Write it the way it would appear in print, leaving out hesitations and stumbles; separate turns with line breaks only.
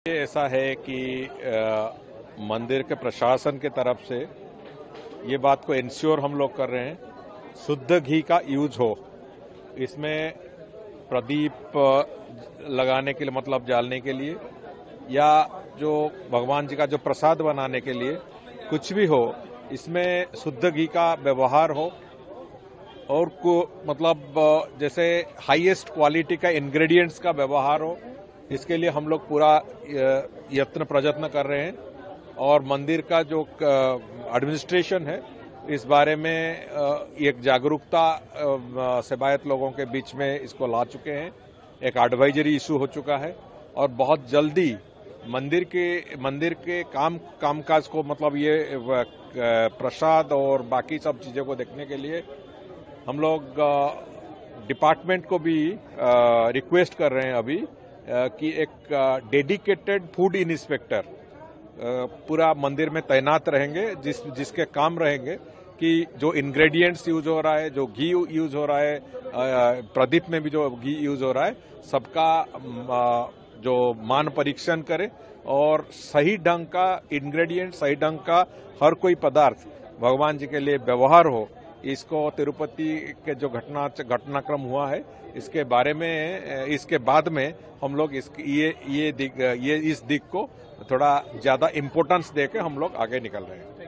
ऐसा है कि मंदिर के प्रशासन के तरफ से ये बात को इंश्योर हम लोग कर रहे हैं, शुद्ध घी का यूज हो। इसमें प्रदीप लगाने के लिए, मतलब जालने के लिए, या जो भगवान जी का जो प्रसाद बनाने के लिए कुछ भी हो, इसमें शुद्ध घी का व्यवहार हो और मतलब जैसे हाईएस्ट क्वालिटी का इंग्रेडिएंट्स का व्यवहार हो। इसके लिए हम लोग पूरा प्रयत्न कर रहे हैं और मंदिर का जो एडमिनिस्ट्रेशन है इस बारे में एक जागरूकता सेवायत लोगों के बीच में इसको ला चुके हैं। एक एडवाइजरी इशू हो चुका है और बहुत जल्दी मंदिर के कामकाज को, मतलब ये प्रसाद और बाकी सब चीजों को देखने के लिए हम लोग डिपार्टमेंट को भी रिक्वेस्ट कर रहे हैं अभी कि एक डेडिकेटेड फूड इंस्पेक्टर पूरा मंदिर में तैनात रहेंगे, जिसके काम रहेंगे कि जो इंग्रेडिएंट्स यूज हो रहा है, जो घी यूज हो रहा है, प्रदीप में भी जो घी यूज हो रहा है, सबका जो मान परीक्षण करे और सही ढंग का इंग्रेडिएंट, सही ढंग का हर कोई पदार्थ भगवान जी के लिए व्यवहार हो। इसको तिरुपति के जो घटनाक्रम हुआ है इसके बारे में, इसके बाद में हम लोग इस दिक को थोड़ा ज्यादा इम्पोर्टेंस देके हम लोग आगे निकल रहे हैं।